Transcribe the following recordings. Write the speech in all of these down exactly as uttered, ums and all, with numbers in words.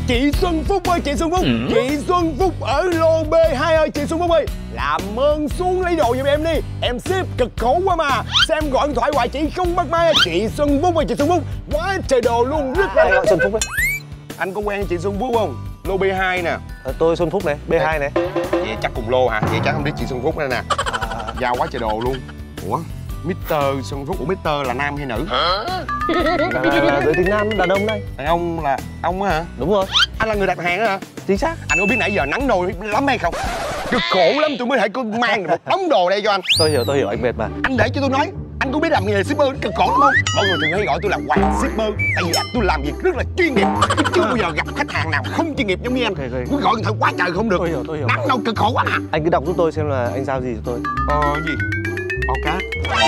Chị Xuân Phúc ơi, chị Xuân Phúc, ừ. Chị Xuân Phúc ở lô B hai ơi, chị Xuân Phúc ơi, làm ơn xuống lấy đồ giùm em đi, em ship cực khổ quá mà. Sao em gọi điện thoại hoài chị không bắt máy? Chị Xuân Phúc ơi, chị Xuân Phúc, quá trời đồ luôn, rất là... Anh gọi Xuân Phúc đấy. Anh có quen chị Xuân Phúc không? Lô B hai nè. Ờ, tôi Xuân Phúc này, B hai này. Vậy chắc cùng lô hả? Vậy chắc không biết chị Xuân Phúc đây nè. À... Giao quá trời đồ luôn. Ủa? mít tơ Xuân Phúc, ủa mít tơ là nam hay nữ? Hả? Là, là, là giới tính nam, đàn ông đây. Đàn ông là ông á hả? Đúng rồi. Anh là người đặt hàng á hả? Chính xác. Anh có biết nãy giờ nắng nồi lắm hay không? Cực khổ lắm tôi mới thể có mang được một đống đồ đây cho anh. Tôi hiểu, tôi hiểu, anh mệt mà. Anh để cho tôi nói, anh có biết làm nghề shipper cực khổ lắm không? Mọi người thường hay gọi tôi là Hoàng shipper, tại vì tôi làm việc rất là chuyên nghiệp, chứ bao giờ gặp khách hàng nào không chuyên nghiệp giống như anh. Okay, okay. Cứ gọi điện thoại quá trời không được. Tôi hiểu, tôi hiểu. Nắng đâu cực khổ quá mà. Anh cứ đọc giúp tôi xem là anh giao gì cho tôi. Ờ gì? Bao cát,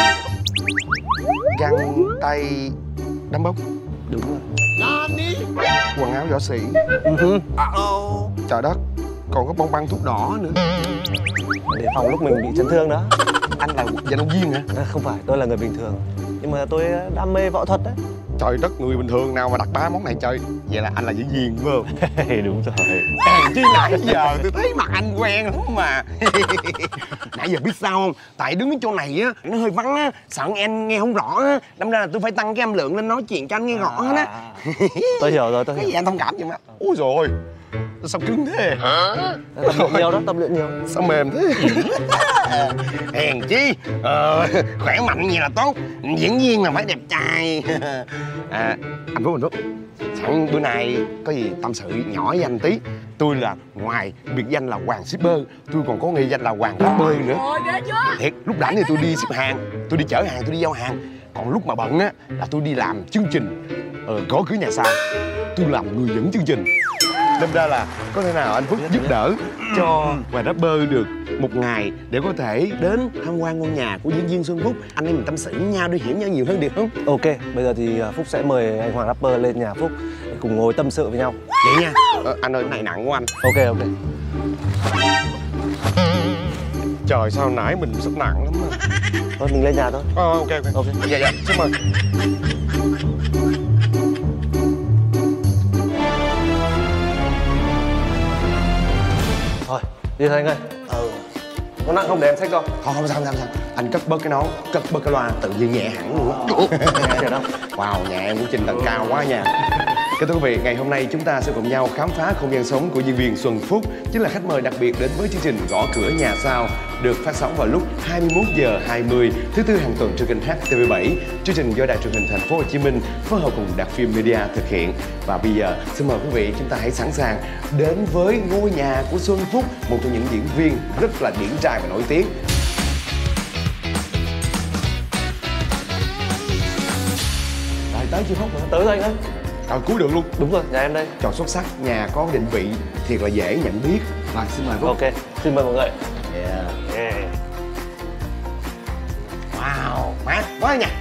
găng tay đấm bốc. Đúng rồi. Quần áo võ sĩ. Uh-huh. À, oh. Trời đất, còn có bông băng thuốc đỏ nữa. Để phòng lúc mình bị chấn thương đó. Anh là vận động viên hả? À, không phải, tôi là người bình thường. Nhưng mà tôi đam mê võ thuật đấy. Trời đất, người bình thường nào mà đặt ba món này chơi. Vậy là anh là diễn viên phải không? Đúng rồi. Hèn chi nãy giờ tôi thấy mặt anh quen lắm mà. Nãy giờ biết sao không? Tại đứng ở chỗ này á, nó hơi vắng á, sợ em nghe không rõ á, đâm ra là tôi phải tăng cái âm lượng lên nói chuyện cho anh nghe rõ hết á. Tôi hiểu rồi, tôi hiểu. Cái gì anh thông cảm vậy mà. Ôi rồi, sao cứng thế? Hả? Tập luyện nhiều đó, tập luyện nhiều. Sao mềm thế? Hèn chi, ờ, khỏe mạnh vậy là tốt. Diễn viên là phải đẹp trai. À, anh Phúc, anh Phúc, sẵn bữa nay có gì tâm sự nhỏ với anh tí. Tôi là ngoài biệt danh là Hoàng shipper, tôi còn có nghệ danh là Hoàng rapper nữa. Thiệt, lúc rảnh thì tôi đi ship hàng, tôi đi chở hàng, tôi đi giao hàng. Còn lúc mà bận á là tôi đi làm chương trình ờ, gõ cửa nhà sao. Tôi làm người dẫn chương trình. Đâm ra là có thể nào anh Phúc giúp đỡ cho Hoàng rapper được một ngày để có thể đến tham quan ngôi nhà của diễn viên Xuân Phúc, anh em mình tâm sự với nhau để hiểu nhau nhiều hơn được không? Ok, bây giờ thì Phúc sẽ mời anh Hoàng rapper lên nhà Phúc để cùng ngồi tâm sự với nhau. Vậy nha. Ờ, anh ơi, cái này nặng của anh. Ok, ok. Trời, sao nãy mình sắp nặng lắm mà. Thôi mình lên nhà thôi. Ờ, ok, ok. Ok. Dạ, dạ, xin mời. Thôi, đi thôi anh ơi. Ừ. Có nặng không để em xách cho? Không, không sao, không sao, không sao. Anh cất bớt cái nón, cất bớt cái loa, tự nhiên nhẹ hẳn luôn á. Wow, nhà em cũng trình tầng cao quá nha. Kính thưa quý vị, ngày hôm nay chúng ta sẽ cùng nhau khám phá không gian sống của diễn viên Xuân Phúc, chính là khách mời đặc biệt đến với chương trình Gõ Cửa Nhà Sao, được phát sóng vào lúc hai mươi mốt giờ hai mươi thứ tư hàng tuần trên kênh H T V bảy. Chương trình do Đài Truyền hình Thành phố Hồ Chí Minh phối hợp cùng Đạt Phim Media thực hiện. Và bây giờ xin mời quý vị chúng ta hãy sẵn sàng đến với ngôi nhà của Xuân Phúc, một trong những diễn viên rất là điển trai và nổi tiếng. Rồi tới chưa Phúc? Tới rồi anh ơi. Rồi cuối đường luôn. Đúng rồi, nhà em đây. Chọn xuất sắc, nhà có định vị thiệt là dễ nhận biết. Rồi xin mời Phúc. Ok, xin mời mọi người. Yeah. Yeah. Wow, mát quá nha.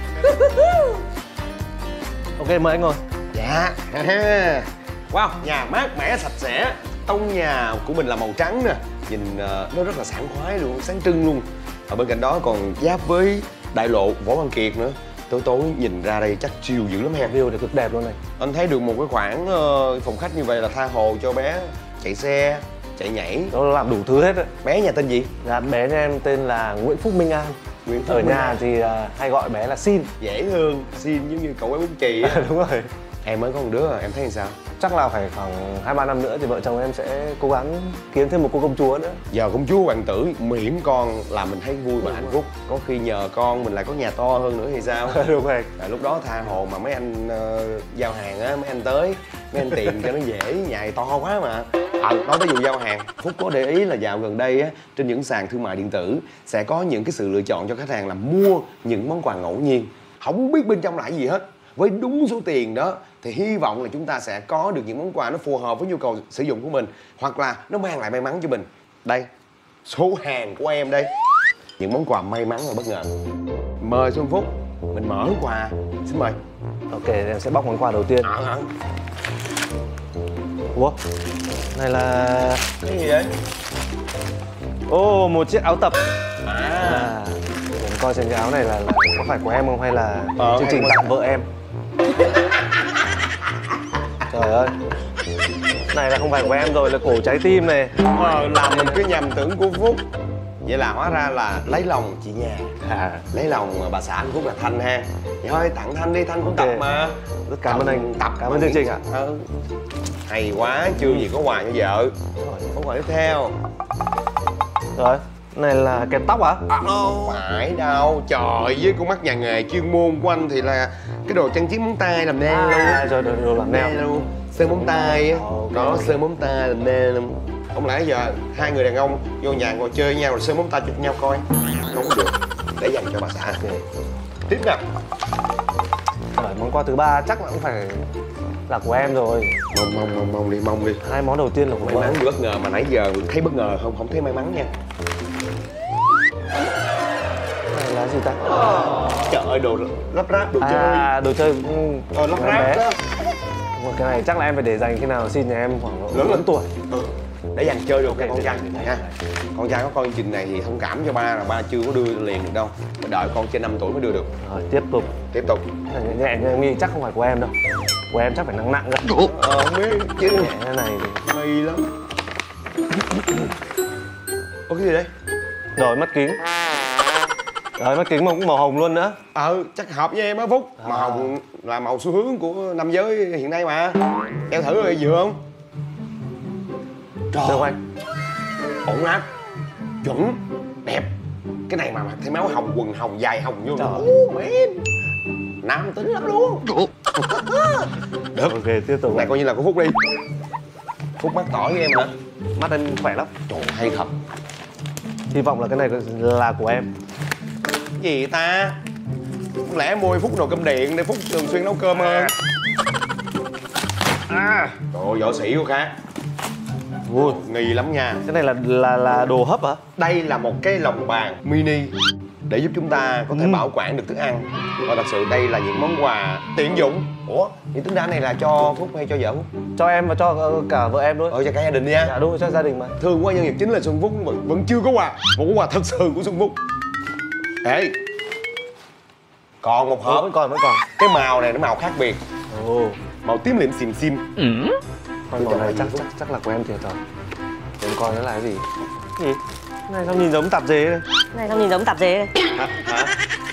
Ok, mời anh ngồi. Dạ. Wow, nhà mát mẻ sạch sẽ. Tông nhà của mình là màu trắng nè, nhìn uh, nó rất là sảng khoái luôn, sáng trưng luôn. Ở bên cạnh đó còn giáp với đại lộ Võ Văn Kiệt nữa. Tối tối nhìn ra đây chắc chill dữ lắm ha. View này cực đẹp luôn này. Anh thấy được một cái khoảng uh, phòng khách như vậy là tha hồ cho bé chạy xe, chạy nhảy. Nó làm đủ thứ hết đấy. Bé nhà tên gì? Dạ, bé nhà em tên là Nguyễn Phúc Minh An. Nguyễn Phúc Ở Minh nhà An. thì uh, hay gọi bé là Xin. Dễ thương, Xin giống như cậu bé bún chì á. Đúng rồi. Em mới có một đứa à, em thấy làm sao? Chắc là phải khoảng hai ba năm nữa thì vợ chồng em sẽ cố gắng kiếm thêm một cô công chúa nữa. Giờ công chúa hoàng tử miễn con là mình thấy vui và hạnh phúc. Có khi nhờ con mình lại có nhà to hơn nữa thì sao? Đúng rồi. Tại lúc đó tha hồ mà mấy anh uh, giao hàng á, mấy anh tới, mấy anh tìm cho nó dễ, nhà to quá mà. À, nói tới vụ giao hàng, Phúc có để ý là dạo gần đây á, trên những sàn thương mại điện tử sẽ có những cái sự lựa chọn cho khách hàng là mua những món quà ngẫu nhiên, không biết bên trong là cái gì hết. Với đúng số tiền đó thì hy vọng là chúng ta sẽ có được những món quà nó phù hợp với nhu cầu sử dụng của mình, hoặc là nó mang lại may mắn cho mình. Đây, số hàng của em đây, những món quà may mắn và bất ngờ. Mời Xuân Phúc, mình mở quà, xin mời. Ok, em sẽ bóc món quà đầu tiên. À, hả? Ủa, này là... Cái gì vậy? Ồ, oh, một chiếc áo tập. À, à Em coi xem cái áo này là, là có phải của em không hay là ờ, chương trình tặng vợ em. Trời ơi, Này là không phải của em rồi, là cổ trái tim này. Ờ, làm mình cứ nhầm tưởng của Phúc. Vậy là hóa ra là lấy lòng chị nhà. À, Lấy lòng bà xã anh Phúc là Thanh ha. Vậy thôi tặng Thanh đi, Thanh cũng Ok. tập mà. rất cảm ơn anh. Tập Cảm ơn chương trình ạ. Ừ. Hay quá, chưa gì có quà cho vợ. Có quà tiếp theo. Rồi, này là kẹp tóc hả? À, không phải đâu. Trời, với con mắt nhà nghề chuyên môn của anh thì là cái đồ trang trí móng tay làm nail luôn. À, rồi, rồi, rồi làm Nail nail. luôn. Sơn móng tay á. Ok. Có sơn móng tay làm nail luôn. Không lẽ giờ hai người đàn ông vô nhà ngồi chơi với nhau rồi sơn móng tay chụp nhau coi. Không có được. Để dành cho bà xã. Tiếp nè. Rồi, món quà thứ ba chắc là cũng phải là của em rồi. Mong mong mong mong đi, mong đi. Hai món đầu tiên là của May em. mắn bất ngờ mà nãy giờ thấy bất ngờ không? Không thấy may mắn nha. Này là gì ta? Trời ơi, đồ lắp ráp, đồ chơi. À, đồ chơi cũng Ờ, lắp của em ráp bé. đó. Một cái này chắc là em phải để dành khi nào xin nhà em khoảng Lớn lớn lên. tuổi. Ừ. Để dành chơi được Ok, cái con để trai dành, để nha. dành. Con trai có coi chương trình này thì thông cảm cho ba là ba chưa có đưa liền được đâu. Phải đợi con trên năm tuổi mới đưa được. Rồi, tiếp tục. Tiếp tục. Cái này nhẹ nhẹ em nghĩ chắc không phải của em đâu. Của em chắc phải nặng nặng ra. Ờ, không biết chứ. Nhẹ thế này thì... Nghi lắm. Ủa cái gì đây? Rồi, mắt kính. Rồi, mắt kính mà cũng màu hồng luôn nữa. Ờ, chắc hợp với em á Phúc. À. Màu hồng là màu xu hướng của nam giới hiện nay mà. Em thử rồi vừa không? Trời Được ơi, anh. ổn lắm. Chuẩn, đẹp. Cái này mà mặc thêm áo hồng, quần hồng, dài hồng vô. Trời. Ố, mến. Nam tính lắm luôn. Được. Ok, tiếp tục. Này coi như là của Phúc đi. Phúc mắt tỏi với em hả? Mắt em khỏe lắm. Trời, hay thật. Hy vọng là cái này là của em. Cái gì ta? Không lẽ mua Phúc nồi cơm điện để Phúc thường xuyên nấu cơm hơn? À, trời ơi, võ sĩ của khác. Ui, Nghi lắm nha. cái này là là là đồ hấp hả? Đây là một cái lồng bàn mini để giúp chúng ta có thể Ừ. bảo quản được thức ăn. Và thật sự đây là những món quà tiện dụng. Ủa, những tính ra này là cho Phúc hay cho vợ Phúc? Cho em và cho ờ, cả vợ em luôn. Ờ, cho cả gia đình nha. Dạ đúng rồi, cho gia đình mà. Thương quá, nhân vật chính là Xuân Phúc vẫn, vẫn chưa có quà. Một món quà thật sự của Xuân Phúc. Ê, còn một Ờ, hộp. vẫn còn, vẫn còn. Cái màu này nó màu khác biệt. Ồ, Màu tím liệm xìm xìm. con màu này chắc chắc chắc là của em thiệt rồi. Em coi nó là cái gì? Cái gì? Cái này sao nhìn giống tạp dề đây? Này sao nhìn giống tạp dề đây? Hả? Hả?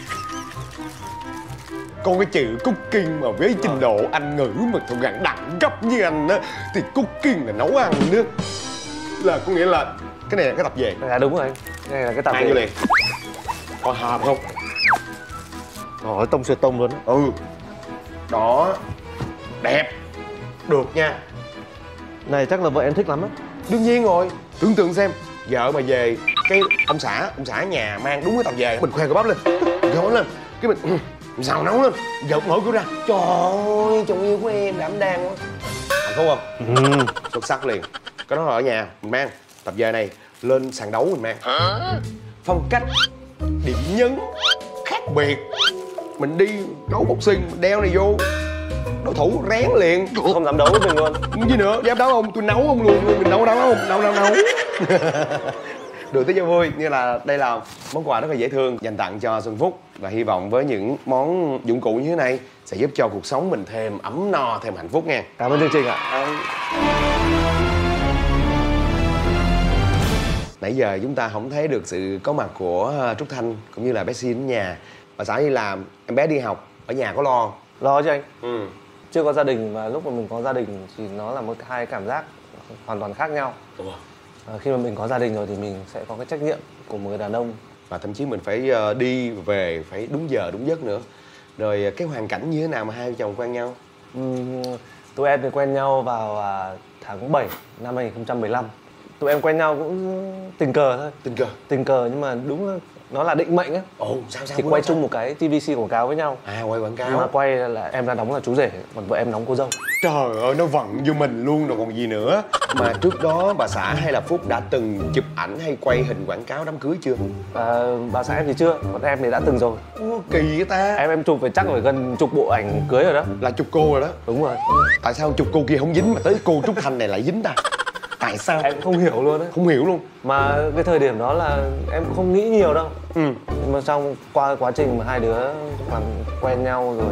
Con cái chữ cooking mà với trình độ Anh ngữ mà thuộc dạng đẳng cấp như anh á thì cooking là nấu ăn nữa. Là có nghĩa là cái này là cái tập về. À đúng rồi anh. Cái này là cái tạp Ăn vô dề. liền. Còn hợp không? Rồi, tông xuyệt tông luôn á. Ừ. Đó. Đẹp. Được nha. Này chắc là vợ em thích lắm á. Đương nhiên rồi. Tưởng tượng xem, vợ mà về cái ông xã, ông xã nhà mang đúng cái tập về, mình khoe cái bắp lên, gõ lên, cái mình ừ, xào nấu lên, vợ mở cửa ra, trời ơi, chồng yêu của em đảm đang quá. Hạnh phúc không? Ừ. Xuất sắc liền. Cái đó là ở nhà mình mang tập về này lên sàn đấu mình mang. Phong cách, điểm nhấn khác biệt. Mình đi đấu boxing mình đeo này vô, đối thủ rén liền. Không dám đấu với mình luôn. Gì nữa, dám đấu không? Tôi nấu không luôn, mình nấu nấu không? Nấu nấu nấu. Được tới cho vui, như là đây là món quà rất là dễ thương dành tặng cho Xuân Phúc. Và hy vọng với những món dụng cụ như thế này sẽ giúp cho cuộc sống mình thêm ấm no, thêm hạnh phúc nha. Cảm ơn chương trình ạ. Nãy giờ chúng ta không thấy được sự có mặt của Trúc Thanh cũng như là bé Xin ở nhà. Bà xã đi làm, em bé đi học, ở nhà có lo không? Lo chứ anh. Ừ. Chưa có gia đình và lúc mà mình có gia đình thì nó là một hai cảm giác hoàn toàn khác nhau. Ủa? À, khi mà mình có gia đình rồi thì mình sẽ có cái trách nhiệm của một người đàn ông. Và thậm chí mình phải ờ, đi về phải đúng giờ đúng giấc nữa. Rồi ờ, cái hoàn cảnh như thế nào mà hai vợ chồng quen nhau? Uhm, tụi em thì quen nhau vào à, tháng bảy năm hai nghìn không trăm mười lăm. Tụi em quen nhau cũng tình cờ thôi. Tình cờ. Tình cờ nhưng mà đúng là nó là định mệnh á. Ồ, sao sao? Thì quay chung một cái tê vê xê quảng cáo với nhau. À, quay quảng Nhưng mà cáo. quay là em ra đóng là chú rể, còn vợ em đóng cô dâu. Trời ơi, nó vận vô mình luôn rồi còn gì nữa. Mà trước đó bà xã hay là Phúc đã từng chụp ảnh hay quay hình quảng cáo đám cưới chưa? À, bà xã em thì chưa, còn em thì đã từng rồi. Ủa, kỳ vậy ta. Em em chụp phải chắc phải gần chục bộ ảnh cưới rồi đó. Là chụp cô rồi đó. Đúng rồi. Tại sao chụp cô kia không dính mà tới cô Trúc Thanh này lại dính ta? Tại sao? Em không hiểu luôn đấy. Không hiểu luôn. Mà cái thời điểm đó là em không nghĩ nhiều đâu. Ừ. Nhưng mà trong qua quá trình mà hai đứa làm quen nhau rồi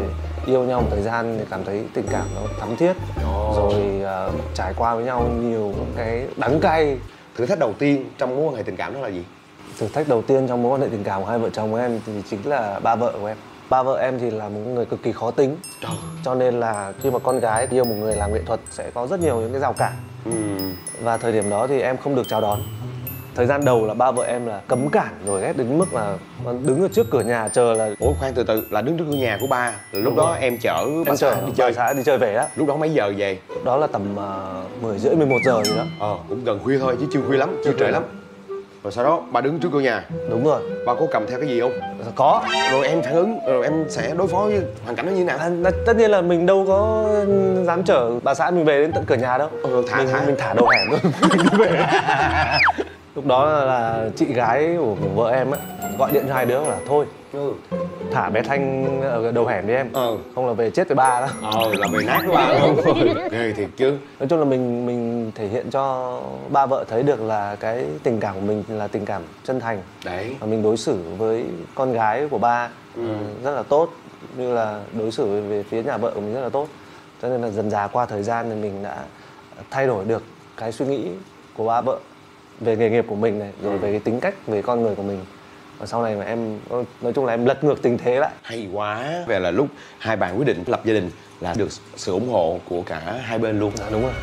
yêu nhau một thời gian thì cảm thấy tình cảm nó thắm thiết, oh. rồi uh, trải qua với nhau nhiều cái đắng cay. Thử thách đầu tiên trong mối quan hệ tình cảm đó là gì? Thử thách đầu tiên trong mối quan hệ tình cảm của hai vợ chồng của em thì chính là ba vợ của em. Ba vợ em thì là một người cực kỳ khó tính. Trời. Cho nên là khi mà con gái yêu một người làm nghệ thuật sẽ có rất nhiều những cái rào cản. Ừ. Và thời điểm đó thì em không được chào đón. Thời gian đầu là ba vợ em là cấm cản rồi ghét đến mức là đứng ở trước cửa nhà chờ là. Ủa khoan, từ từ, là đứng trước cửa nhà của ba. Lúc Đúng đó rồi. em chở bà Em xã chở đi chơi. bà xã đi chơi về đó. Lúc đó mấy giờ về? Lúc đó là tầm uh, mười rưỡi mười một giờ gì đó. Ờ, cũng gần khuya thôi chứ chưa khuya lắm, chưa trễ lắm. Rồi sau đó bà đứng trước cửa nhà. Đúng rồi. Bà có cầm theo cái gì không? Có. Rồi em phản ứng, rồi em sẽ đối phó với hoàn cảnh nó như thế nào? À, tất nhiên là mình đâu có dám chở bà xã mình về đến tận cửa nhà đâu. Ừ, thả mình, thả mình thả đầu hẻm thôi. Mình đi về. Lúc đó là, là chị gái của, của vợ em ấy gọi điện cho hai đứa là thôi Ừ. thả bé Thanh ở đầu hẻm đi em. Ừ. Không là về chết với ba đó. Ờ, là về nát với ba luôn. Ghê thiệt chứ. Nói chung là mình mình thể hiện cho ba vợ thấy được là cái tình cảm của mình là tình cảm chân thành. Đấy. Và mình đối xử với con gái của ba Ừ. rất là tốt, như là đối xử về, về phía nhà vợ của mình rất là tốt. Cho nên là dần dà qua thời gian thì mình đã thay đổi được cái suy nghĩ của ba vợ về nghề nghiệp của mình này, rồi về cái tính cách, về con người của mình. Và sau này mà em nói chung là em lật ngược tình thế lại. Hay quá. Về là lúc hai bạn quyết định lập gia đình là được sự ủng hộ của cả hai bên luôn. Dạ, đúng rồi.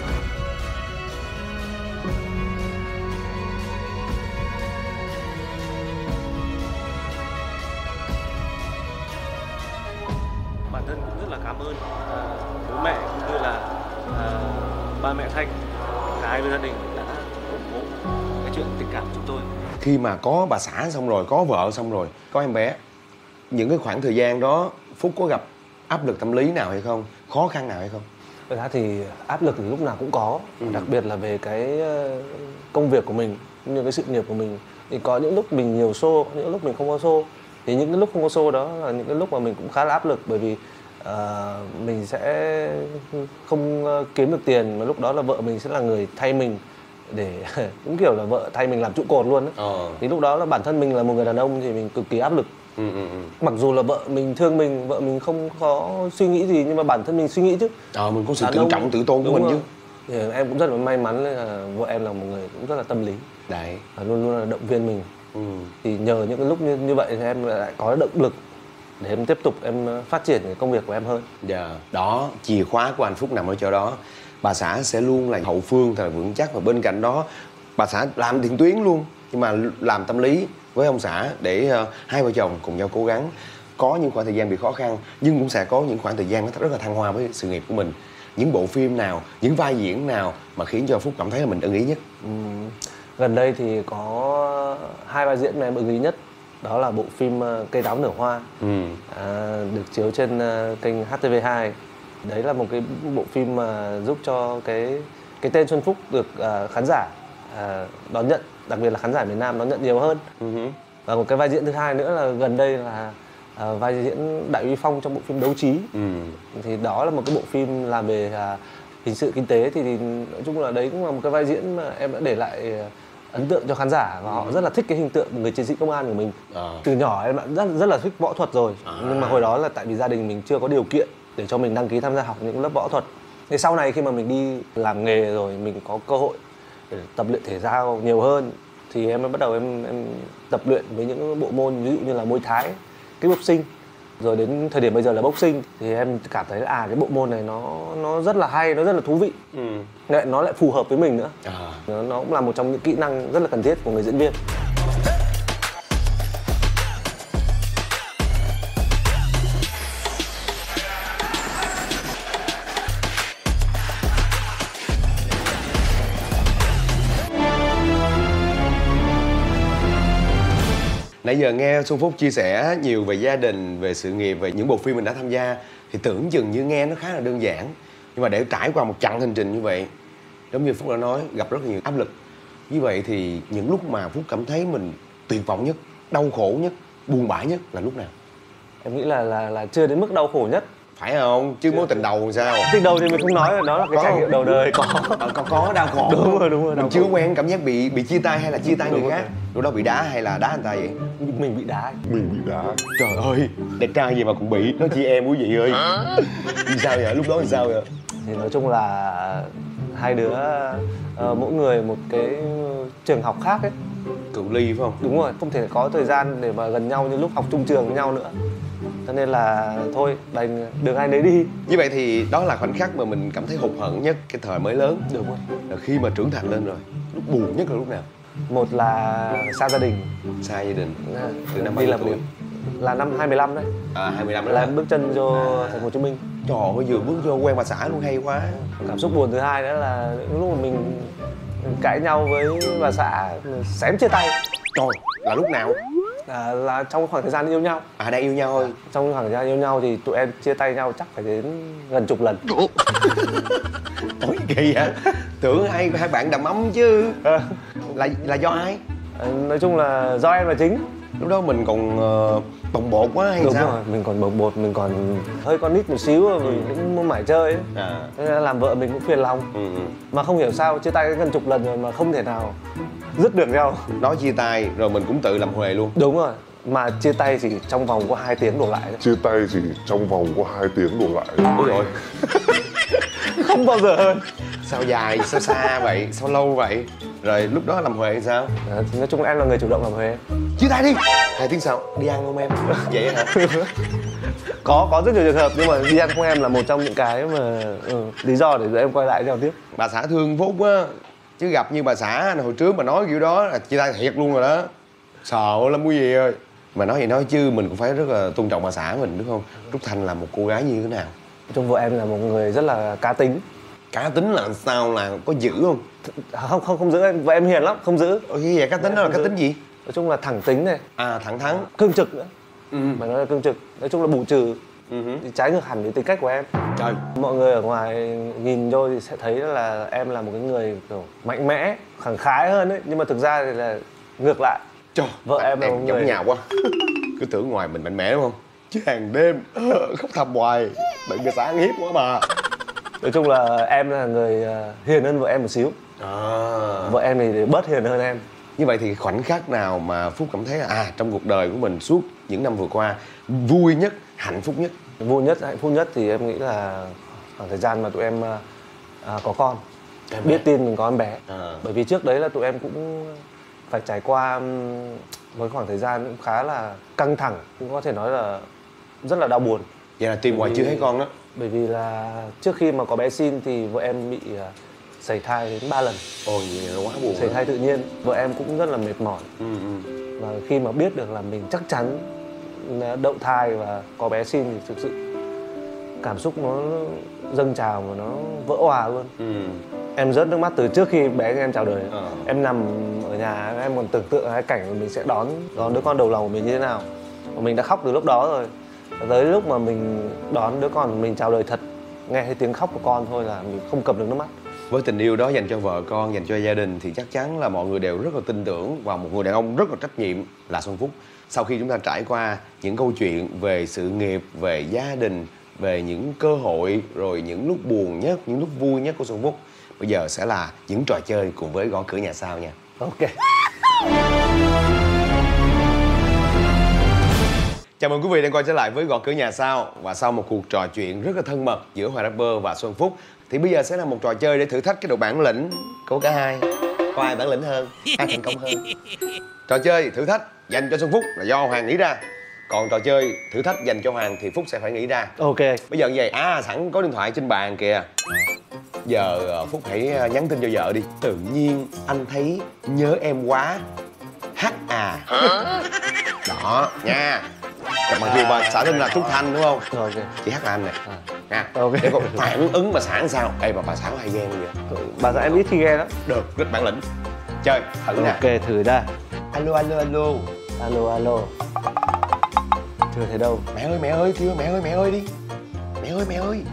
Bản thân cũng rất là cảm ơn uh, bố mẹ cũng như là uh, ba mẹ Thanh, cả hai bên gia đình đã ủng hộ cái chuyện tình cảm của chúng tôi. Khi mà có bà xã xong rồi, có vợ xong rồi, có em bé, những cái khoảng thời gian đó Phúc có gặp áp lực tâm lý nào hay không? Khó khăn nào hay không? Thật ra thì áp lực thì lúc nào cũng có, Ừ. đặc biệt là về cái công việc của mình, cũng như cái sự nghiệp của mình. Thì có những lúc mình nhiều show, những lúc mình không có show. Thì những cái lúc không có show đó là những cái lúc mà mình cũng khá là áp lực, bởi vì uh, mình sẽ không kiếm được tiền, mà lúc đó là vợ mình sẽ là người thay mình để cũng kiểu là vợ thay mình làm trụ cột luôn ấy. Ờ. Thì lúc đó là bản thân mình là một người đàn ông thì mình cực kỳ áp lực. Ừ, ừ, ừ. Mặc dù là vợ mình thương mình, vợ mình không có suy nghĩ gì, nhưng mà bản thân mình suy nghĩ chứ. Ờ, mình có sự Đàn tôn ông- trọng, tự tôn của đúng mình rồi. chứ. Thì em cũng rất là may mắn là vợ em là một người cũng rất là tâm lý Đấy. và luôn luôn là động viên mình. Ừ. Thì nhờ những cái lúc như, như vậy thì em lại có động lực để em tiếp tục em phát triển cái công việc của em hơn. Dạ. Đó, chìa khóa của anh Phúc nằm ở chỗ đó. Bà xã sẽ luôn là hậu phương thật là vững chắc, và bên cạnh đó bà xã làm tiền tuyến luôn, nhưng mà làm tâm lý với ông xã để uh, hai vợ chồng cùng nhau cố gắng. Có những khoảng thời gian bị khó khăn, nhưng cũng sẽ có những khoảng thời gian nó rất là thăng hoa với sự nghiệp của mình. Những bộ phim nào, những vai diễn nào mà khiến cho Phúc cảm thấy là mình ưng ý nhất? Uhm, gần đây thì có hai vai diễn mà em ưng ý nhất. Đó là bộ phim uh, Cây Táo Nở Hoa, Ừ. à, được chiếu trên uh, kênh hát tê vê hai. Đấy là một cái bộ phim mà giúp cho cái cái tên Xuân Phúc được uh, khán giả uh, đón nhận, đặc biệt là khán giả miền Nam đón nhận nhiều hơn. Uh-huh. Và một cái vai diễn thứ hai nữa là gần đây là uh, vai diễn Đại úy Phong trong bộ phim Đấu Trí. Ừ. Thì đó là một cái bộ phim làm về uh, hình sự kinh tế, thì, thì nói chung là đấy cũng là một cái vai diễn mà em đã để lại uh, ấn tượng cho khán giả, và họ rất là thích cái hình tượng một người chiến sĩ công an của mình. À. Từ nhỏ em đã rất rất là thích võ thuật rồi, À. nhưng mà hồi đó là tại vì gia đình mình chưa có điều kiện để cho mình đăng ký tham gia học những lớp võ thuật. Thì sau này khi mà mình đi làm nghề rồi, mình có cơ hội để tập luyện thể thao nhiều hơn, thì em mới bắt đầu em em tập luyện với những bộ môn ví dụ như là Muay Thái, kickboxing, rồi đến thời điểm bây giờ là boxing. Thì em cảm thấy là à, cái bộ môn này nó nó rất là hay, nó rất là thú vị. Ừ. Lại nó lại phù hợp với mình nữa. À. Nó, nó cũng là một trong những kỹ năng rất là cần thiết của người diễn viên. Nãy giờ nghe Xuân Phúc chia sẻ nhiều về gia đình, về sự nghiệp, về những bộ phim mình đã tham gia, thì tưởng chừng như nghe nó khá là đơn giản. Nhưng mà để trải qua một chặng hành trình như vậy, giống như Phúc đã nói, gặp rất là nhiều áp lực. Như vậy thì những lúc mà Phúc cảm thấy mình tuyệt vọng nhất, đau khổ nhất, buồn bã nhất là lúc nào? Em nghĩ là là là chưa đến mức đau khổ nhất. Phải không? Chứ mối tình đầu làm sao? Tình đầu thì mình không nói rồi, đó là cái Có trải không? nghiệm đầu đời có. Ờ, có có đau khổ. Đúng rồi, đúng rồi, đau Mình chưa khổ. quen cảm giác bị bị chia tay hay là chia tay Đúng người rồi. khác. Lúc đó bị đá hay là đá anh ta vậy? Mình bị đá. Mình bị đá. Trời ơi, đẹp trai gì mà cũng bị. Nó chị em quý vị ơi. Vì sao vậy? Lúc đó thì sao vậy? Thì nói chung là hai đứa ờ, mỗi người một cái trường học khác ấy. Cự ly phải không? Đúng rồi, không thể có thời gian để mà gần nhau như lúc học chung trường với nhau nữa. Cho nên là thôi, đành đường ai nấy đi. Như vậy thì đó là khoảnh khắc mà mình cảm thấy hụt hẫng nhất cái thời mới lớn. Đúng rồi. Là khi mà trưởng thành lên rồi. Lúc buồn nhất là lúc nào? Một là xa gia đình. Xa gia đình. Từ năm bao đi nhiêu làm tuổi? việc. Là năm hai mươi lăm đấy. À, hai mươi lăm đó. Là Là em bước chân vô thành phố Hồ Chí Minh. trời ơi, vừa bước vô quen bà xã luôn, hay quá. Cảm xúc buồn thứ hai nữa là những lúc mà mình cãi nhau với bà xã, xém chia tay. Trời, là lúc nào? À, là trong khoảng thời gian yêu nhau. À, đang yêu nhau thôi. Trong khoảng thời gian yêu nhau thì tụi em chia tay nhau chắc phải đến gần chục lần. Ôi kỳ vậy? Tưởng hai hai bạn đầm ấm chứ. Là là do ai? À, nói chung là do em là chính. Lúc đó mình còn uh, bồng bột quá hay Đúng sao? rồi, mình còn bồng bột, mình còn hơi con nít một xíu rồi, mình cũng muốn mải chơi ấy. À. Thế nên là làm vợ mình cũng phiền lòng. Ừ, ừ. Mà không hiểu sao chia tay gần chục lần rồi mà không thể nào dứt được nhau. Nói chia tay rồi mình cũng tự làm huề luôn. Đúng rồi, mà chia tay chỉ trong vòng có hai tiếng đổ lại thôi. Chia tay chỉ trong vòng có hai tiếng đổ lại. Ôi rồi. Không bao giờ hơn. Sao dài, sao xa vậy, sao lâu vậy? Rồi lúc đó làm huề sao? À, thì nói chung là em là người chủ động làm huề. Chia tay đi. Hai tiếng sau đi ăn không em? Vậy hả? có có rất nhiều trường hợp nhưng mà đi ăn không em là một trong những cái mà ừ, lý do để em quay lại giao tiếp. Bà xã thương Phúc á, chứ gặp như bà xã hồi trước mà nói kiểu đó là chia tay thiệt luôn rồi đó. Sợ lắm quý vị ơi. Mà nói gì nói chứ mình cũng phải rất là tôn trọng bà xã mình đúng không? Trúc Thanh là một cô gái như thế nào? Trong vợ em là một người rất là cá tính. Cá tính là sao, là có dữ không? Không không không giữ em, vợ em hiền lắm, không giữ. Ồ, như vậy cá tính đó là cá tính gì? Nói chung là thẳng tính này, À, thẳng thắn. cương trực nữa. Ừ. Mà nói là cương trực, nói chung là bù trừ. Ừ. Thì trái ngược hẳn với tính cách của em. Trời. Mọi người ở ngoài nhìn vô thì sẽ thấy là em là một cái người kiểu mạnh mẽ, khẳng khái hơn ấy, nhưng mà thực ra thì là ngược lại. Trời, Vợ em là một giống người- nhau quá. Cứ tưởng ngoài mình mạnh mẽ đúng không? Chứ hàng đêm khóc thầm hoài, bị người xã ăn hiếp quá mà. Nói chung là em là người ờ, hiền hơn vợ em một xíu. À. Vợ em thì bớt hiền hơn em. Như vậy thì khoảnh khắc nào mà Phúc cảm thấy là à trong cuộc đời của mình suốt những năm vừa qua vui nhất, hạnh phúc nhất? Vui nhất, hạnh phúc nhất thì em nghĩ là khoảng thời gian mà tụi em à, có con. Em Biết bé. tin mình có em bé. À. Bởi vì trước đấy là tụi em cũng phải trải qua ừm, một khoảng thời gian cũng khá là căng thẳng, cũng có thể nói là rất là đau buồn. Vậy là tìm hoài Bởi chưa vì- thấy con đó. Bởi vì là trước khi mà có bé xin thì vợ em bị à, sảy thai đến ba lần. Ôi vậy là quá buồn. Sảy thai tự nhiên, vợ em cũng rất là mệt mỏi. Ừ, ừ. Và khi mà biết được là mình chắc chắn là đậu thai và có bé xin thì thực sự cảm xúc nó dâng trào và nó vỡ òa luôn. Ừ. Em rớt nước mắt từ trước khi bé em chào đời. Ờ. Em nằm ở nhà em còn tưởng tượng cái cảnh mà mình sẽ đón đón đứa con đầu lòng của mình như thế nào. Và mình đã khóc từ lúc đó rồi. Tới lúc mà mình đón đứa con của mình chào đời thật, nghe thấy tiếng khóc của con thôi là mình không cầm được nước mắt. Với tình yêu đó dành cho vợ con, dành cho gia đình thì chắc chắn là mọi người đều rất là tin tưởng vào một người đàn ông rất là trách nhiệm là Xuân Phúc. Sau khi chúng ta trải qua những câu chuyện về sự nghiệp, về gia đình, về những cơ hội, rồi những lúc buồn nhất, những lúc vui nhất của Xuân Phúc, bây giờ sẽ là những trò chơi cùng với Gõ Cửa Nhà Sao nha. Ok. Chào mừng quý vị đang quay trở lại với Gõ Cửa Nhà Sao. Và sau một cuộc trò chuyện rất là thân mật giữa Hoài Rapper và Xuân Phúc, thì bây giờ sẽ là một trò chơi để thử thách cái độ bản lĩnh của cả hai. Có ai bản lĩnh hơn, ai thành công hơn. Trò chơi thử thách dành cho Xuân Phúc là do Hoàng nghĩ ra. Còn trò chơi thử thách dành cho Hoàng thì Phúc sẽ phải nghĩ ra. Ok. Bây giờ như vậy, à sẵn có điện thoại trên bàn kìa. Giờ ờ, Phúc hãy nhắn tin cho vợ đi. Tự nhiên anh thấy nhớ em quá. Hát à. Đó nha. Còn mặc dù bà xã tên là Trúc Thanh đúng không? Rồi, ok. Chị Hát là anh nè. Nha. Ok. Để còn phản ứng bà xã làm sao? Ê mà bà xã có hay ghen vậy? Bà xã em ít khi ghen lắm. Được, rất bản lĩnh. Chơi, thử nè. Ok, thử ra. Alo, alo, alo. Alo, alo. Chưa thấy đâu. Mẹ ơi, mẹ ơi, kêu mẹ ơi, mẹ ơi đi. Mẹ ơi, mẹ ơi.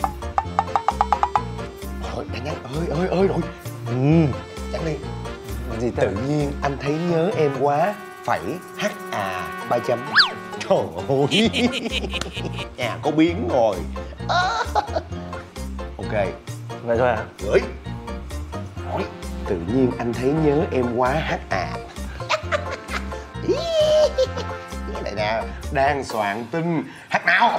Rồi, đã nhắn ơi, ơi, ơi rồi. Ừ. Nhắn đi. Gì Tự nhiên anh thấy nhớ em quá. Phẩy hát à ba chấm. Trời ơi. Nhà có biến rồi. Ok. Vậy thôi à? Gửi. Hỏi. Tự nhiên anh thấy nhớ em quá hát à. Cái này nè, đang soạn tin. Hát nào.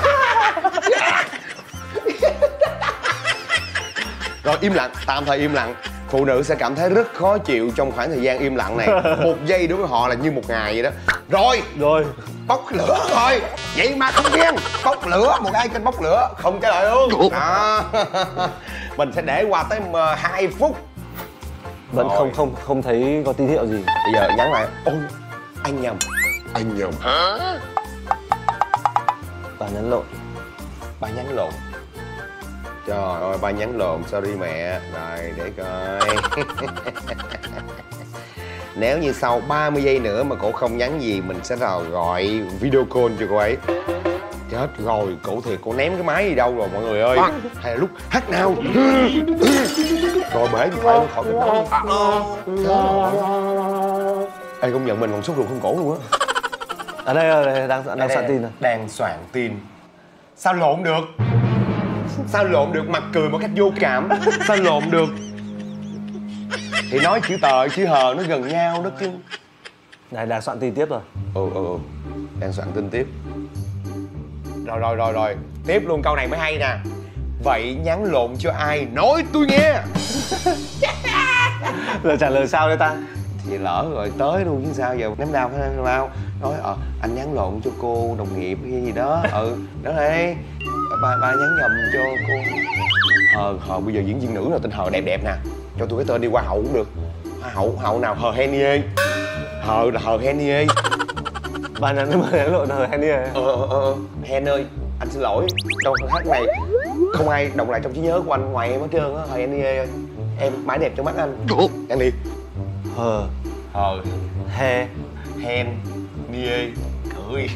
Rồi im lặng, tạm thời im lặng. Phụ nữ sẽ cảm thấy rất khó chịu trong khoảng thời gian im lặng này. Một giây đối với họ là như một ngày vậy đó. Rồi. Rồi. Bốc lửa rồi. Vậy mà không ghen. Bốc lửa, một ai kênh bốc lửa. Không trả lời luôn. Đó. Mình sẽ để qua tới hai phút. Vẫn Rồi. không không không thấy có tín hiệu gì. Bây giờ nhắn lại. Ôi, anh nhầm. Anh nhầm. Bà nhắn lộn. Ba nhắn lộn. Trời ơi, ba nhắn lộn, sorry mẹ. Rồi, để coi. Nếu như sau ba mươi giây nữa mà cổ không nhắn gì, mình sẽ vào gọi video call cho cô ấy. Chết rồi, cổ thiệt, cổ ném cái máy đi đâu rồi mọi người ơi. Hay là lúc hát nào. Rồi bể thì phải khỏi cái đó. Ê, công nhận mình còn sốt ruột không cổ luôn á. Ở đây, ở đây đang đang soạn tin rồi. Đang soạn tin. Sao lộn được? Sao lộn được, mặt cười một cách vô cảm. Sao lộn được? Thì nói chữ tờ, chữ hờ nó gần nhau đó cưng. Này đang soạn tin tiếp rồi. Ừ, ừ, ừ. Đang soạn tin tiếp. Rồi, rồi, rồi, rồi. Tiếp luôn, câu này mới hay nè. Vậy nhắn lộn cho ai? Nói tôi nghe. Giờ trả lời sao đây ta? Thì lỡ rồi tới luôn chứ sao giờ. Ném đau phải ném đau. Nói ờ anh nhắn lộn cho cô đồng nghiệp hay gì đó. Ừ, đó đây. Ba, ba nhắn nhầm cho cô Hờ. Hờ bây giờ diễn viên nữ là tên Hờ đẹp đẹp nè. Cho tôi cái tên đi, hoa hậu cũng được. Hoa hậu, hậu nào? Hờ Henie. Hờ là Hờ Henie. Bà nhắn mà nhắn lộn rồi hay đi. Ờ ờ ờ Hen ơi, anh xin lỗi. Câu hát này không ai động lại trong trí nhớ của anh ngoài em hết trơn á. Hờ Henie ơi, em mãi đẹp trong mắt anh. Ăn đi. Hờ. Hờ He. Hen Nie. Cười.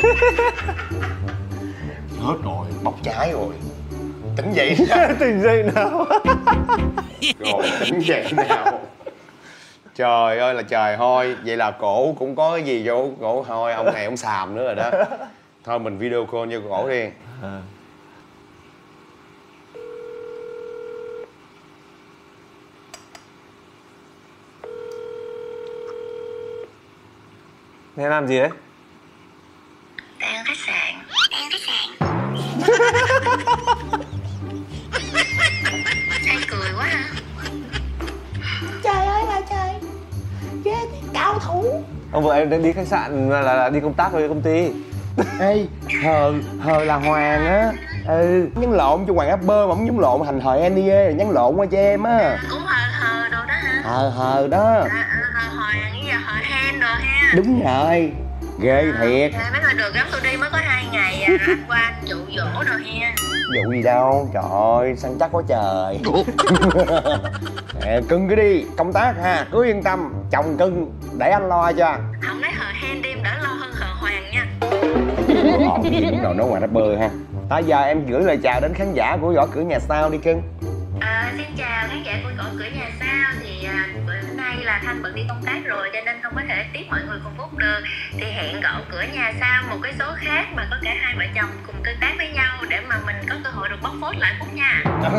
Hết rồi, bóc trái rồi. Tỉnh dậy. Tỉnh dậy nào. Rồi tỉnh dậy nào. Trời ơi là trời thôi. Vậy là cổ cũng có cái gì vô cổ thôi. Ông này ông xàm nữa rồi đó. Thôi mình video call cho cổ đi. À. Nghe làm gì đấy? Đang khách sạn. Đang khách sạn. Anh cười quá hả? Trời ơi là trời, ghê thiệt, cao thủ. Ông vợ em đang đi khách sạn là, là, là đi công tác với công ty. Ê, Hờ, Hờ là Hoàng á. Ừ, nhắn lộn cho Hoàng Apper mà không nhắn lộn thành Hờ Henie, nhắn lộn qua cho em á. Cũng hờ hờ đồ đó hả? Hờ Hờ đó. À, à, hờ Hoàng với giờ hờ Hen đồ ha. Đúng rồi. Ghê thiệt. À, mấy người được gắm tôi đi mới có hai ngày à, rồi anh qua anh dụ dỗ rồi ha. Vụ gì đâu, trời ơi, săn chắc quá trời. Nè, cưng cứ đi, công tác ha, cứ yên tâm. Chồng cưng, để anh lo cho. Không nói hờ Hen đi em đỡ lo hơn hờ Hoàng nha. Ờ, gì cũng đầu nói Hoàng Rapper ha. Tới giờ em gửi lời chào đến khán giả của Gõ Cửa Nhà Sao đi cưng. À, xin chào khán giả của Gõ Cửa Nhà Sao. Thì à, bữa nay là Thanh bận đi công tác rồi cho nên không có thể tiếp mọi người cùng phút được. Thì hẹn Gõ Cửa Nhà Sao một cái số khác mà có cả hai vợ chồng cùng tương tác với nhau để mà mình có cơ hội được bóc phốt lại Phúc nha.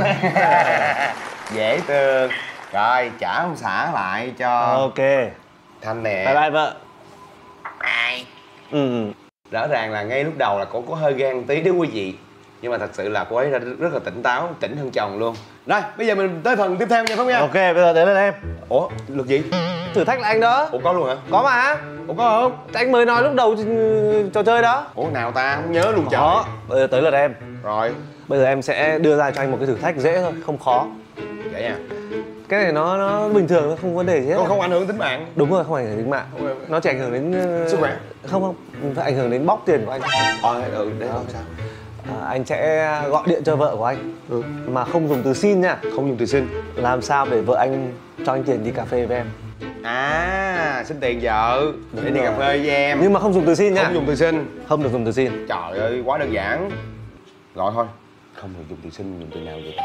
Dễ thương. Rồi, trả ông xã lại cho Ok. Thanh nè. Bye bye vợ. Bye. Ừ. Rõ ràng là ngay lúc đầu là cô có hơi ghen tí đấy quý vị. Nhưng mà thật sự là cô ấy rất, rất là tỉnh táo, tỉnh hơn chồng luôn. Rồi, bây giờ mình tới phần tiếp theo nha Phúc nha. Ok, bây giờ đến lượt em. Ủa, luật gì? Thử thách là anh đó. Ủa có luôn hả? Có mà. Ủa có không? Anh mới nói lúc đầu ừ, trò chơi đó. Ủa nào ta không nhớ luôn trời. Có. Bây giờ tới lượt em. Rồi, Bây giờ em sẽ đưa ra cho anh một cái thử thách dễ thôi, không khó. vậy nha. Cái này nó nó bình thường, nó không vấn đề gì hết. Không, không ảnh hưởng tính mạng. Đúng rồi, không ảnh hưởng đến mạng. Nó chỉ ảnh hưởng đến uh, Sức khỏe. Không không, phải ảnh hưởng đến bóc tiền của anh. Ờ, ừ, đấy không sao. À, anh sẽ gọi điện cho vợ của anh. Ừ. Mà không dùng từ xin nha. Không dùng từ xin. Làm sao để vợ anh cho anh tiền đi cà phê với em. À, xin tiền vợ để đi rồi. cà phê với em. Nhưng mà không dùng từ xin nha. Không dùng từ xin. Không được dùng từ xin. Trời ơi, quá đơn giản. Gọi thôi. Không được dùng từ xin, dùng từ nào vậy?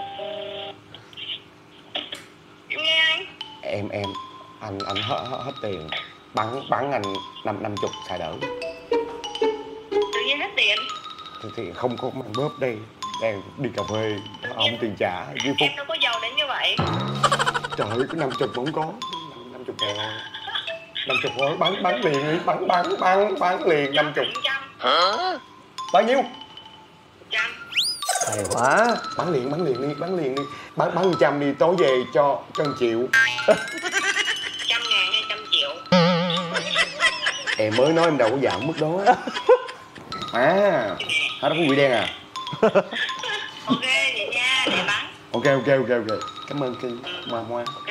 Em nghe anh. Em, em, anh, anh hết, hết, hết tiền. Bắn, bắn anh năm, năm chục xài đỡ. Tự nhiên hết tiền. thì, thì không có mang bóp đây, đang đi cà phê, ông tiền trả với Phúc. Em đâu có giàu đến như vậy. Trời ơi, có năm chục mà không có, năm chục ngàn thôi. Năm chục thôi, bán bán liền đi, bán bán bán bán liền năm chục. Hả? Bao nhiêu? Trăm. Hay quá. Bán liền, bán liền đi, bán liền đi, bán bán trăm đi, tối về cho cho một triệu. Trăm ngàn hay trăm triệu? Em mới nói em đâu có giảm mức đó. À, hết đó có quỷ đen à? Ok vậy nha, để bắn. Ok ok ok ok, cảm ơn Ki, hoa hoa. Ok.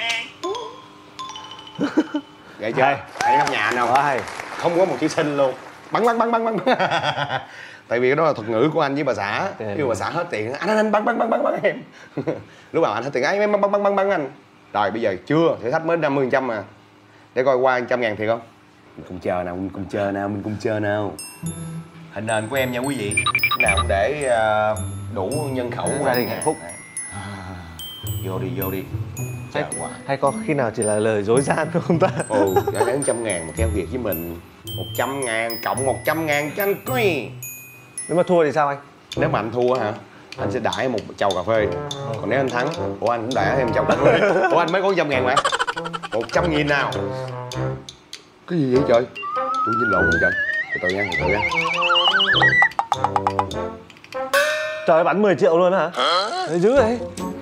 Vậy chơi, thấy trong nhà nào Hay. không có một chữ sinh luôn, bắn bắn bắn bắn bắn. Tại vì cái đó là thuật ngữ của anh với bà xã. Khi bà xã hết tiền, anh anh anh bắn bắn bắn bắn bắn em. Lúc nào anh hết tiền ấy em bắn bắn bắn bắn bắn anh. Rồi bây giờ chưa, thử thách mới năm mươi phần trăm mà. Để coi qua trăm ngàn thiệt không? Mình cùng chờ nào, mình cùng chờ nào, mình cùng chờ nào. Hình nền của em nha quý vị, cái nào cũng để uh, đủ nhân khẩu gia đình hạnh phúc. À, vô đi vô đi. Hay, Quá. hay có khi nào chỉ là lời dối gian không ta? Ồ, đã đáng trăm ngàn mà theo việc với mình. Một trăm ngàn cộng một trăm ngàn cho anh coi. Nếu mà thua thì sao anh? Nếu mà anh thua hả? Anh sẽ đãi một chầu cà phê. Còn nếu anh thắng, ủa anh cũng đãi thêm chầu cà phê. Ủa anh mới có trăm ngàn mà. Một trăm nghìn nào. Cái gì vậy trời? Tôi nhìn lộn rồi trời. Từ từ nha, từ từ nha. Trời ơi, bắn mười triệu luôn hả? Đấy dữ vậy.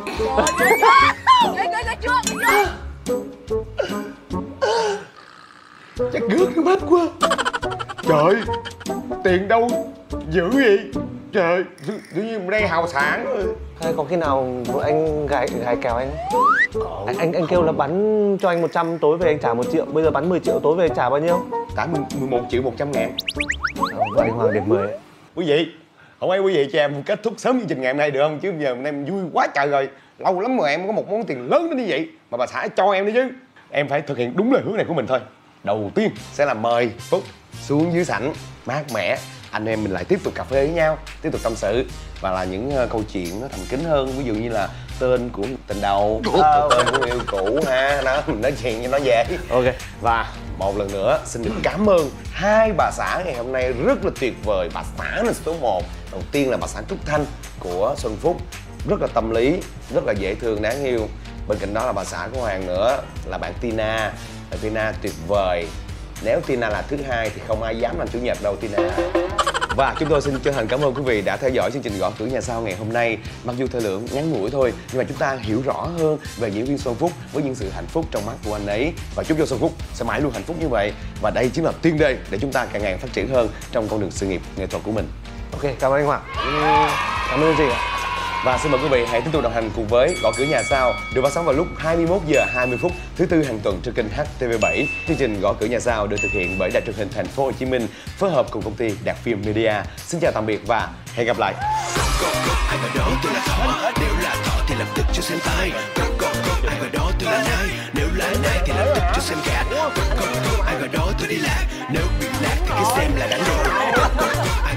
Chắc rớt nước mắt quá. Trời, tiền đâu dữ vậy? Trời, tự nhiên đây hào sản rồi. Hay có khi nào anh gài gài kèo anh? Anh anh anh kêu là bắn cho anh một trăm, tối về anh trả một triệu, bây giờ bắn mười triệu, tối về trả bao nhiêu? Cả mười một triệu một trăm ngàn. Vậy anh Hoàng điểm mười. Quý vị, không ai quý vị cho em kết thúc sớm chương trình ngày hôm nay được không? Chứ giờ em vui quá trời rồi. Lâu lắm rồi em có một món tiền lớn đến như vậy mà bà xã cho em đấy chứ. Em phải thực hiện đúng lời hứa này của mình thôi. Đầu tiên sẽ là mời Phúc xuống dưới sảnh mát mẻ, anh em mình lại tiếp tục cà phê với nhau, tiếp tục tâm sự và là những uh, câu chuyện nó thành kính hơn, ví dụ như là tên của tình đầu, uh, tên của yêu cũ ha, đó mình nói chuyện cho nó dễ. Ok. Và một lần nữa xin được cảm ơn hai bà xã ngày hôm nay rất là tuyệt vời. Bà xã là số một. Đầu tiên là bà xã Trúc Thanh của Xuân Phúc, rất là tâm lý, rất là dễ thương, đáng yêu. Bên cạnh đó là bà xã của Hoàng nữa, là bạn Tina. Bạn Tina tuyệt vời. Nếu Tina là thứ hai thì không ai dám làm chủ nhật đâu Tina. Và chúng tôi xin chân thành cảm ơn quý vị đã theo dõi chương trình Gõ Cửa Nhà Sao ngày hôm nay. Mặc dù thời lượng ngắn ngủi thôi, nhưng mà chúng ta hiểu rõ hơn về diễn viên Xuân Phúc với những sự hạnh phúc trong mắt của anh ấy. Và chúc cho Xuân Phúc sẽ mãi luôn hạnh phúc như vậy. Và đây chính là tiền đề để chúng ta càng ngày phát triển hơn trong con đường sự nghiệp nghệ thuật của mình. Ok, cảm ơn anh Hoàng. Cảm ơn gì ạ? Và xin mời quý vị hãy tiếp tục đồng hành cùng với Gõ Cửa Nhà Sao được phát sóng vào lúc hai mươi mốt giờ hai mươi phút thứ tư hàng tuần trên kênh H T V bảy. Chương trình Gõ Cửa Nhà Sao được thực hiện bởi Đài Truyền hình Thành phố Hồ Chí Minh phối hợp cùng công ty Đạt Phim Media. Xin chào tạm biệt và hẹn gặp lại. Ai vào đó tôi là thỏ, nếu là thỏ thì lập tức cho xem tai. Ai vào đó tôi là nai, nếu là nai thì lập tức cho xem gạt. Ai vào đó tôi đi lạc, nếu bị lạc thì cứ xem là đánh đồ.